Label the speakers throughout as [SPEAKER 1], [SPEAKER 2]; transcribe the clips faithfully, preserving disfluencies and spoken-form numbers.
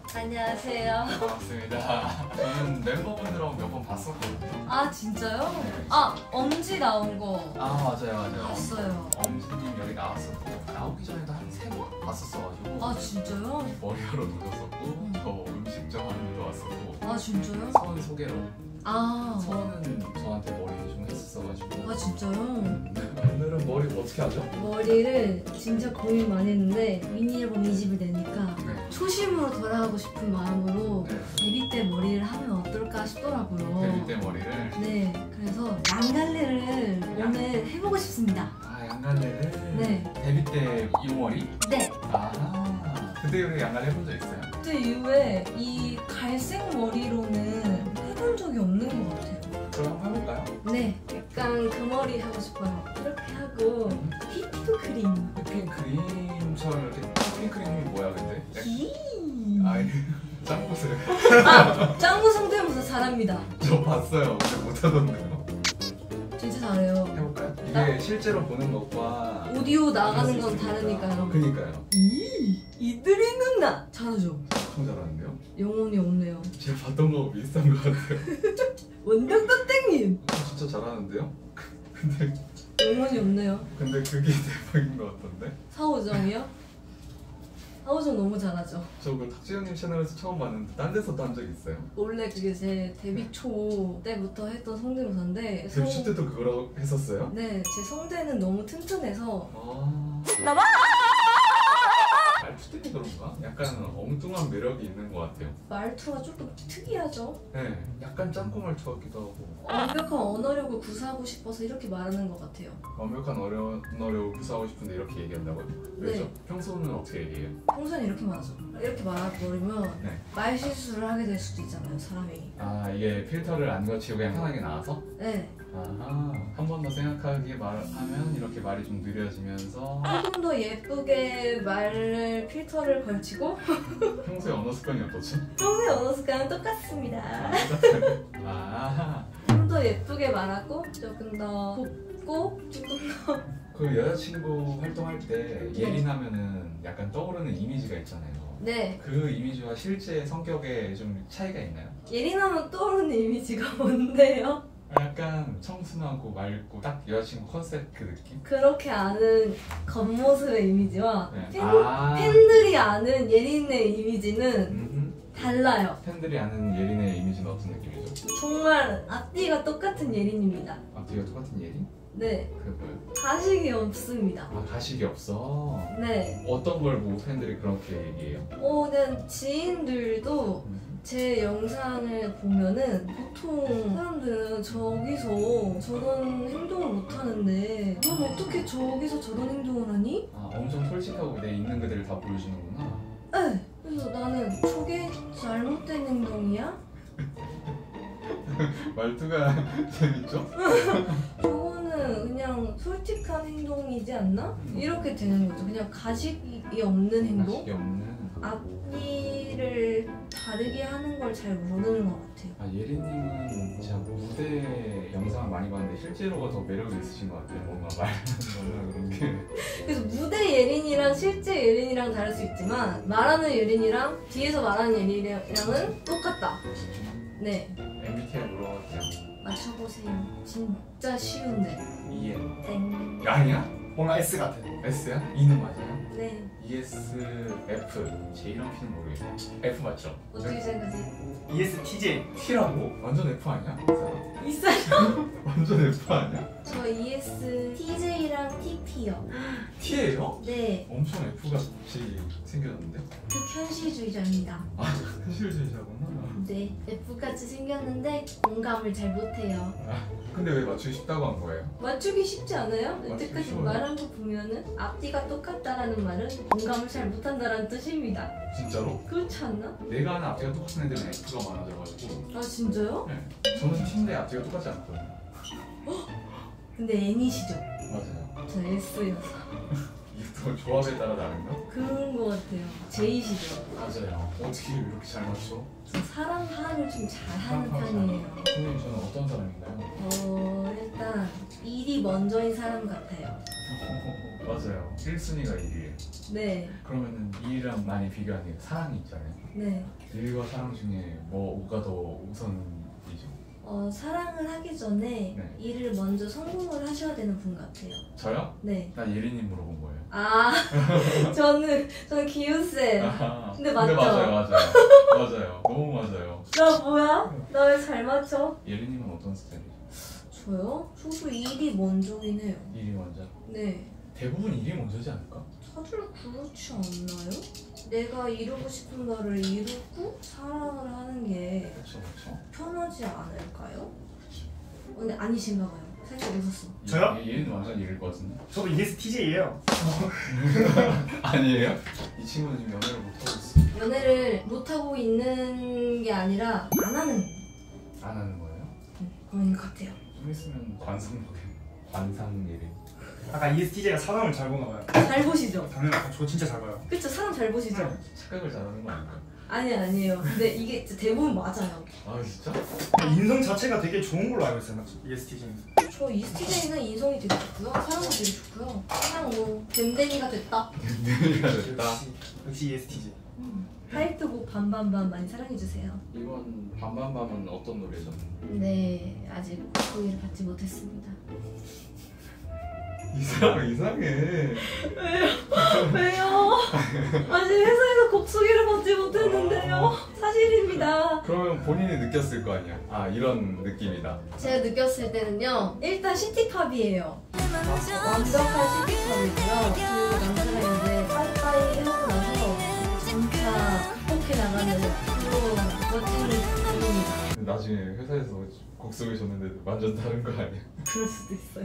[SPEAKER 1] 안녕하세요.
[SPEAKER 2] 반갑습니다. 저는 멤버분들하고 몇 번 봤었거든요.
[SPEAKER 1] 아 진짜요?
[SPEAKER 2] 네.
[SPEAKER 1] 아 엄지 나온 거
[SPEAKER 2] 아 맞아요 맞아요.
[SPEAKER 1] 봤어요.
[SPEAKER 2] 엄지님 여기 나왔었고 나오기 전에도 한 세 번 봤었어가지고.
[SPEAKER 1] 아 진짜요?
[SPEAKER 2] 머리하러 돌렸었고 저 음식점 하는 데도 왔었고.
[SPEAKER 1] 아 진짜요?
[SPEAKER 2] 서원 소개로.
[SPEAKER 1] 아,
[SPEAKER 2] 서원은 저한테 머리 좀 했었어가지고.
[SPEAKER 1] 아 진짜요?
[SPEAKER 2] 음, 오늘은 머리 어떻게 하죠?
[SPEAKER 1] 머리를 진짜 고민 많이 했는데 미니 앨범 이 집을 내니까
[SPEAKER 2] 네.
[SPEAKER 1] 초심으로 돌아가고 싶은 마음으로
[SPEAKER 2] 네.
[SPEAKER 1] 데뷔 때 머리를 하면 어떨까 싶더라고요.
[SPEAKER 2] 데뷔 때 머리를.
[SPEAKER 1] 네, 그래서 양갈래를 오늘 해보고 싶습니다.
[SPEAKER 2] 아 양갈래를.
[SPEAKER 1] 네.
[SPEAKER 2] 데뷔 때 이 머리?
[SPEAKER 1] 네.
[SPEAKER 2] 아 그때 우리 양갈래 해본 적 있어요?
[SPEAKER 1] 그때 이후에 이 갈색 머리로는 해본 적이 없는 것 같아요.
[SPEAKER 2] 그럼 한번 해볼까요?
[SPEAKER 1] 네, 약간 그 머리 하고 싶어요. 이렇게 하고 휘핑 크림.
[SPEAKER 2] 휘핑 크림처럼 이렇게. 휘핑 크림이 뭐야 근데?
[SPEAKER 1] 히.
[SPEAKER 2] 아 짱구슬.
[SPEAKER 1] 아, 짱구 성대모사 잘합니다.
[SPEAKER 2] 저 봤어요. 근데 못하던데요.
[SPEAKER 1] 진짜 잘해요.
[SPEAKER 2] 해볼까요? 이게
[SPEAKER 1] 나-
[SPEAKER 2] 실제로 보는 것과
[SPEAKER 1] 오디오 나가는
[SPEAKER 2] 들을
[SPEAKER 1] 건
[SPEAKER 2] 수 있으니까.
[SPEAKER 1] 다르니까요.
[SPEAKER 2] 그니까요.
[SPEAKER 1] 이 이들이 누나 잘하죠.
[SPEAKER 2] 엄청 잘하는데요?
[SPEAKER 1] 영혼이 없네요.
[SPEAKER 2] 제가 봤던 거하고 비슷한 것 같아요.
[SPEAKER 1] 원정떠땡님
[SPEAKER 2] 진짜 잘하는데요? 근데
[SPEAKER 1] 영혼이 없네요.
[SPEAKER 2] 근데 그게 대박인 것 같던데?
[SPEAKER 1] 사오정이요? 사오정 너무 잘하죠.
[SPEAKER 2] 저 그 탁지현님 채널에서 처음 봤는데 딴 데서도 한 적 있어요.
[SPEAKER 1] 원래 그게 제 데뷔 초 때부터 했던 성대모사인데
[SPEAKER 2] 데뷔 시 때도 그거라고 했었어요?
[SPEAKER 1] 네, 제 성대는 너무 튼튼해서
[SPEAKER 2] 아...
[SPEAKER 1] 나봐!
[SPEAKER 2] 말투 때문에 그런가? 약간 엉뚱한 매력이 있는 것 같아요.
[SPEAKER 1] 말투가 조금 특이하죠?
[SPEAKER 2] 네, 약간 짱구 말투 같기도 하고.
[SPEAKER 1] 완벽한 언어력을 구사하고 싶어서 이렇게 말하는 것 같아요.
[SPEAKER 2] 완벽한 어려운 언어를 구사하고 싶은데 이렇게 얘기한다고요? 왜죠?
[SPEAKER 1] 네.
[SPEAKER 2] 평소는 어떻게 얘기해요?
[SPEAKER 1] 평소에는 이렇게 말하죠. 이렇게 말해버리면
[SPEAKER 2] 네.
[SPEAKER 1] 말 실수를 하게 될 수도 있잖아요, 사람이.
[SPEAKER 2] 아 이게 필터를 안 거치고 그냥 편하게 나와서?
[SPEAKER 1] 네.
[SPEAKER 2] 아하 한 번 더 생각하게 말하면 이렇게 말이 좀 느려지면서
[SPEAKER 1] 조금 더 예쁘게 말을 필터를 걸치고
[SPEAKER 2] 평소에 언어 습관이 어떠죠?
[SPEAKER 1] 평소의 언어 습관은 똑같습니다.
[SPEAKER 2] 아,
[SPEAKER 1] 좀 더 예쁘게 말하고 조금 더 곱고 조금 더
[SPEAKER 2] 그 여자친구 활동할 때 예린하면은 약간 떠오르는 이미지가 있잖아요.
[SPEAKER 1] 네.
[SPEAKER 2] 그 이미지와 실제 성격에 좀 차이가 있나요?
[SPEAKER 1] 예린하면 떠오르는 이미지가 뭔데요?
[SPEAKER 2] 약간 청순하고 맑고 딱 여자친구 컨셉 그 느낌?
[SPEAKER 1] 그렇게 아는 겉모습의 이미지와
[SPEAKER 2] 네.
[SPEAKER 1] 팬,
[SPEAKER 2] 아.
[SPEAKER 1] 팬들이 아는 예린의 이미지는
[SPEAKER 2] 음흠.
[SPEAKER 1] 달라요.
[SPEAKER 2] 팬들이 아는 예린의 이미지는 어떤 느낌이죠?
[SPEAKER 1] 정말 앞뒤가 똑같은 예린입니다.
[SPEAKER 2] 앞뒤가 똑같은 예린?
[SPEAKER 1] 네,
[SPEAKER 2] 그게 뭐예요?
[SPEAKER 1] 가식이 없습니다.
[SPEAKER 2] 아 가식이 없어?
[SPEAKER 1] 네,
[SPEAKER 2] 어떤 걸 보고 팬들이 그렇게 얘기해요?
[SPEAKER 1] 어, 그냥 지인들도 제 영상을 보면은 보통 사람들은 저기서 저런 행동을 못 하는데 넌 어떻게 저기서 저런 행동을 하니?
[SPEAKER 2] 아 엄청 솔직하고 내 있는 그대를 다 보여주는구나.
[SPEAKER 1] 네, 그래서 나는 저게 잘못된 행동이야?
[SPEAKER 2] 말투가 재밌죠?
[SPEAKER 1] 저거는 그냥 솔직한 행동이지 않나? 이렇게 되는 거죠. 그냥 가식이 없는 행동?
[SPEAKER 2] 가식이 없는.
[SPEAKER 1] 앞니를 다르게 하는 걸 잘 모르는 것 같아요.
[SPEAKER 2] 아 예린님은 제가 무대 영상을 많이 봤는데 실제로가 더 매력이 있으신 것 같아요. 뭔가 말하는 거나 그런 게.
[SPEAKER 1] 그래서 무대 예린이랑 실제 예린이랑 다를 수 있지만 말하는 예린이랑 뒤에서 말하는 예린이랑은 똑같다. 네,
[SPEAKER 2] 엠비티아이 물어볼게요.
[SPEAKER 1] 맞춰보세요. 진짜 쉬운데.
[SPEAKER 2] 이엔.
[SPEAKER 1] 땡.
[SPEAKER 2] 아니야?
[SPEAKER 3] 뭔가 S 같은.
[SPEAKER 2] S야? E는 맞아요?
[SPEAKER 1] 네.
[SPEAKER 2] 이에스, F. 제 이름 P는 모르겠어요. F 맞죠?
[SPEAKER 1] 어떻게 생각하세요?
[SPEAKER 3] 이에스티제이.
[SPEAKER 2] T라고? 완전 F 아니야? 이 사람?
[SPEAKER 1] 이 사람?
[SPEAKER 2] 완전 F 아니야?
[SPEAKER 1] 저 이에스티제이랑 티피요.
[SPEAKER 2] T예요?
[SPEAKER 1] 네.
[SPEAKER 2] 엄청 F같이 생겼는데?
[SPEAKER 1] 극현실주의자입니다.
[SPEAKER 2] 아, 현실주의자구나.
[SPEAKER 1] 네. F같이 생겼는데 공감을 잘 못해요.
[SPEAKER 2] 아, 근데 왜 맞추기 쉽다고 한 거예요?
[SPEAKER 1] 맞추기 쉽지 않아요?
[SPEAKER 2] 맞추기
[SPEAKER 1] 여태까지
[SPEAKER 2] 쉬워요.
[SPEAKER 1] 말한 거 보면은 앞뒤가 똑같다라는 말은 공감을 잘 못한다라는 뜻입니다.
[SPEAKER 2] 진짜로?
[SPEAKER 1] 그렇지 않나?
[SPEAKER 2] 내가 아는 앞뒤가 똑같은 애들은 F가 많아져가지고.
[SPEAKER 1] 아 진짜요?
[SPEAKER 2] 네. 저는 T인데 앞뒤가 똑같지 않거든요.
[SPEAKER 1] 근데 N이시죠?
[SPEAKER 2] 맞아요.
[SPEAKER 1] 저 S여서.
[SPEAKER 2] 이또 조합에 따라 다른가?
[SPEAKER 1] 그런 거 같아요. 제이시죠?
[SPEAKER 2] 맞아요. 어떻게 이렇게 잘 맞춰?
[SPEAKER 1] 저 사람 파악을 좀 잘하는
[SPEAKER 2] 사람
[SPEAKER 1] 편이에요.
[SPEAKER 2] 선생님 저는 어떤 사람인가요?
[SPEAKER 1] 어 일단 일이 먼저인 사람 같아요.
[SPEAKER 2] 맞아요. 일 순위가 일이에요.
[SPEAKER 1] 네,
[SPEAKER 2] 그러면은 일이랑 많이 비교하는 게 사랑이 있잖아요.
[SPEAKER 1] 네.
[SPEAKER 2] 일과 사랑 중에 뭐가 더 우선이죠?
[SPEAKER 1] 어 사랑을 하기 전에
[SPEAKER 2] 네.
[SPEAKER 1] 일을 먼저 성공을 하셔야 되는 분 같아요.
[SPEAKER 2] 저요?
[SPEAKER 1] 네.
[SPEAKER 2] 나 예린님 물어본 거예요.
[SPEAKER 1] 아 저는 저는 기우쌤.
[SPEAKER 2] 아하.
[SPEAKER 1] 근데 맞죠?
[SPEAKER 2] 맞아요, 맞아요. 맞아요. 너무 맞아요.
[SPEAKER 1] 나 뭐야? 나 왜 잘 맞춰?
[SPEAKER 2] 예린님은 어떤 스타일이죠?
[SPEAKER 1] 저요? 저도 일이 먼저긴 해요.
[SPEAKER 2] 일이 먼저.
[SPEAKER 1] 네.
[SPEAKER 2] 대부분 일이 먼저지 않을까?
[SPEAKER 1] 다들 그렇지 않나요? 내가 이루고 싶은 거를 이루고 사랑을 하는 게
[SPEAKER 2] 그렇죠, 그렇죠.
[SPEAKER 1] 편하지 않을까요? 어, 근데 아니신가 봐요. 살짝 웃었어.
[SPEAKER 3] 저요?
[SPEAKER 2] 얘는 완전 일일 것 같은데?
[SPEAKER 3] 저도 이에스티제이예요.
[SPEAKER 2] 아니에요? 이 친구는 지금 연애를 못하고 있어.
[SPEAKER 1] 연애를 못하고 있는 게 아니라 안 하는
[SPEAKER 2] 안 하는 거예요?
[SPEAKER 1] 거인 것 같아요.
[SPEAKER 2] 좀 있으면 관상보게 관상 예린.
[SPEAKER 3] 아까 이에스티제이가 사람을 잘 보나 봐요.
[SPEAKER 1] 잘 보시죠?
[SPEAKER 3] 당연히 저 진짜 잘 봐요.
[SPEAKER 1] 그쵸? 사람 잘 보시죠?
[SPEAKER 2] 착각을 잘하는 거 아닐까?
[SPEAKER 1] 아니 아니에요. 근데 이게 진짜 대부분 맞아요.
[SPEAKER 2] 아 진짜?
[SPEAKER 3] 인성 자체가 되게 좋은 걸로 알고 있어요. 이에스티제이는.
[SPEAKER 1] 저 이스티제이는 인성이 되게 좋고요. 사람도 되게 좋고요. 그냥 뭐 뱀댕이가 됐다.
[SPEAKER 2] 내가 됐다.
[SPEAKER 3] 역시, 역시 이에스티제이.
[SPEAKER 1] 음. 하이트곡 반반반 많이 사랑해주세요.
[SPEAKER 2] 이번 밤밤밤은 어떤 노래죠?
[SPEAKER 1] 네, 아직 소개를 받지 못했습니다.
[SPEAKER 2] 이 사람 이상해.
[SPEAKER 1] 왜요? 아직 회사에서 곡 소개를 받지 못했는데요. 사실입니다.
[SPEAKER 2] 그러면 본인이 느꼈을 거 아니야? 아 이런 느낌이다.
[SPEAKER 1] 제가 느꼈을 때는요. 일단 시티팝이에요. 완벽한 시티팝이고요. 그 남자가 이제 빠이빠이 해놓고 나서 점차 극복해 나가는 그런 멋진 곡입니다.
[SPEAKER 2] 나중에 회사에서 곡 소개 줬는데 완전 다른 거 아니야?
[SPEAKER 1] 그럴 수도 있어요.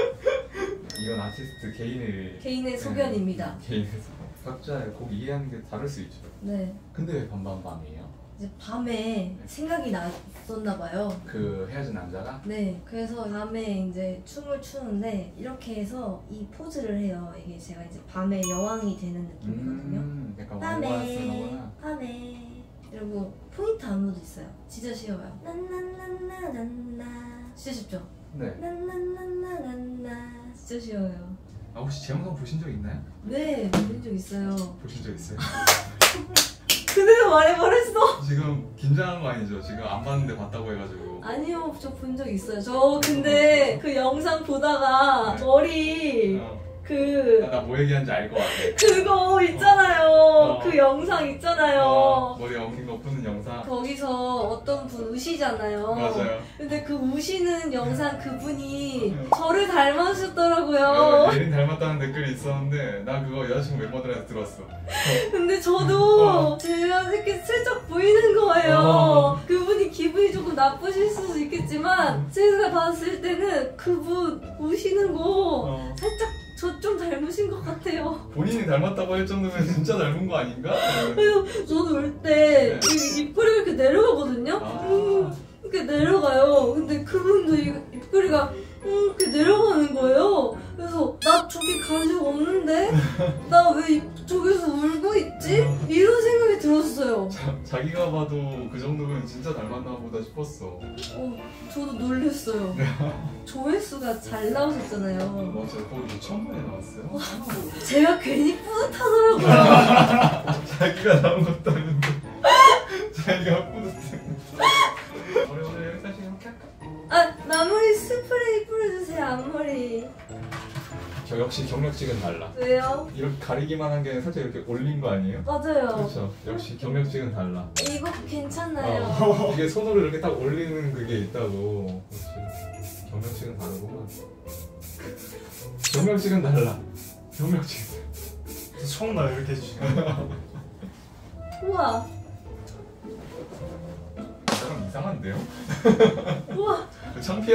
[SPEAKER 2] 이건 아티스트 개인의
[SPEAKER 1] 개인의 소견입니다.
[SPEAKER 2] 네, 개인의 소견. 각자의 곡 이해하는 게 다를 수 있죠.
[SPEAKER 1] 네.
[SPEAKER 2] 근데 왜 밤밤밤이에요?
[SPEAKER 1] 이제 밤에 생각이 났었나 봐요.
[SPEAKER 2] 그 헤어진 남자가?
[SPEAKER 1] 네, 그래서 밤에 이제 춤을 추는데 이렇게 해서 이 포즈를 해요. 이게 제가 이제 밤에 여왕이 되는 느낌이거든요.
[SPEAKER 2] 음, 약간 왕관
[SPEAKER 1] 밤에,
[SPEAKER 2] 쓰는구나.
[SPEAKER 1] 밤에. 그리고 포인트 안무도 있어요. 진짜 쉬워요. 난난난나난나. 진짜 쉽죠?
[SPEAKER 2] 네.
[SPEAKER 1] 난난난나난나. 진짜 쉬워요.
[SPEAKER 2] 아 혹시 제 영상 보신 적 있나요?
[SPEAKER 1] 네, 본 적 있어요.
[SPEAKER 2] 보신 적 있어요?
[SPEAKER 1] 그대로 말해버렸어.
[SPEAKER 2] 지금 긴장한 거 아니죠? 지금 안 봤는데 봤다고 해가지고.
[SPEAKER 1] 아니요, 저 본 적 있어요. 저 근데 그 영상 보다가
[SPEAKER 2] 네.
[SPEAKER 1] 머리
[SPEAKER 2] 어.
[SPEAKER 1] 그
[SPEAKER 2] 나 뭐 얘기하는지 알 것 같아.
[SPEAKER 1] 그거 있잖아요.
[SPEAKER 2] 어.
[SPEAKER 1] 그 영상 있잖아요.
[SPEAKER 2] 어, 머리 엉킨 거 푸는 영상.
[SPEAKER 1] 거기서 어떤 분 우시잖아요.
[SPEAKER 2] 맞아요.
[SPEAKER 1] 근데 그 우시는 영상 그분이 저를 닮으셨더라고요.
[SPEAKER 2] 예린 닮았다는 댓글이 있었는데 나 그거 여자친구 멤버들한테 들었어.
[SPEAKER 1] 근데 저도
[SPEAKER 2] 어.
[SPEAKER 1] 제가 이렇게 슬쩍 보이는 거예요.
[SPEAKER 2] 어.
[SPEAKER 1] 그분이 기분이 조금 나쁘실 수도 있겠지만 제가 봤을 때는 그분 우시는 거
[SPEAKER 2] 어.
[SPEAKER 1] 살짝 저 좀 닮으신 것 같아요.
[SPEAKER 2] 본인이 닮았다고 할 정도면 진짜 닮은 거 아닌가?
[SPEAKER 1] 그래서 저도 올 때 입꼬리가 이렇게 내려가거든요.
[SPEAKER 2] 아.
[SPEAKER 1] 음, 이렇게 내려가요. 근데 그분도 이 입꼬리가 음, 이렇게 내려가는 거예요. 그래서 나 저기 간 적 없는데 나 왜 저기서 울고 있지? 이런 생각이 들었어요.
[SPEAKER 2] 자, 자기가 봐도 그 정도면 진짜 닮았나 보다 싶었어.
[SPEAKER 1] 어, 저도 놀랐어요. 조회수가 잘 나오셨잖아요.
[SPEAKER 2] 맞아요. 거기 천만에 나왔어요.
[SPEAKER 1] 제가 괜히 뿌듯하더라고요.
[SPEAKER 2] 자기가 나온 것도 아닌데 자기가 뿌듯해. 우리 오늘 여기까지 이렇게 할까?
[SPEAKER 1] 아, 나머리 스프레이 뿌려주세요. 앞머리.
[SPEAKER 2] 저 역시 경력직은 달라.
[SPEAKER 1] 왜요?
[SPEAKER 2] 이렇게 가리기만 한 게 살짝 이렇게 올린 거 아니에요?
[SPEAKER 1] 맞아요.
[SPEAKER 2] 그렇죠. 역시 경력직은 달라.
[SPEAKER 1] 이거 괜찮나요?
[SPEAKER 2] 어, 이게 손으로 이렇게 딱 올리는 그게 있다고. 그렇지. 경력직은 다르구만. 경력직은 달라. 경력직은.
[SPEAKER 3] 처음 나요 이렇게 해주시면.
[SPEAKER 1] 우와.
[SPEAKER 2] 이 사람 이상한데요?
[SPEAKER 1] 우와.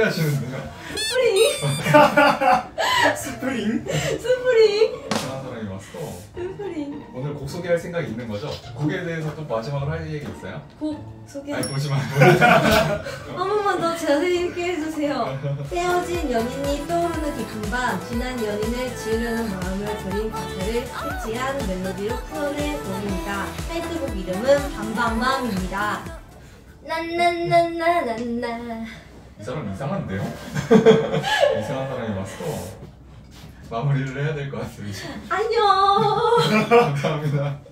[SPEAKER 2] 창피하시는데요?
[SPEAKER 1] 스프링.
[SPEAKER 3] 스프링?
[SPEAKER 1] 스프링.
[SPEAKER 2] 이상한 사람이 왔어. 왔어.
[SPEAKER 1] 템플린.
[SPEAKER 2] 오늘 곡 소개할 생각이 있는 거죠? 곡에 대해서 또 마지막으로 할 얘기 있어요?
[SPEAKER 1] 곡 소개.
[SPEAKER 2] 아니 보지 마.
[SPEAKER 1] 한 번만 더 자세히 있게 해주세요. 헤어진 연인이 떠오르는 깊은 밤, 지난 연인을 지우려는 마음을 그린 가사를 캐치한 멜로디로 풀어낸 곡입니다. 타이틀곡 이름은 밤밤밤입니다. 난난난나난나.
[SPEAKER 2] 이 사람 이상한데요? 이상한 사람이 왔어. 마무리를 해야 될 것 같습니다.
[SPEAKER 1] 안녕.
[SPEAKER 2] 감사합니다.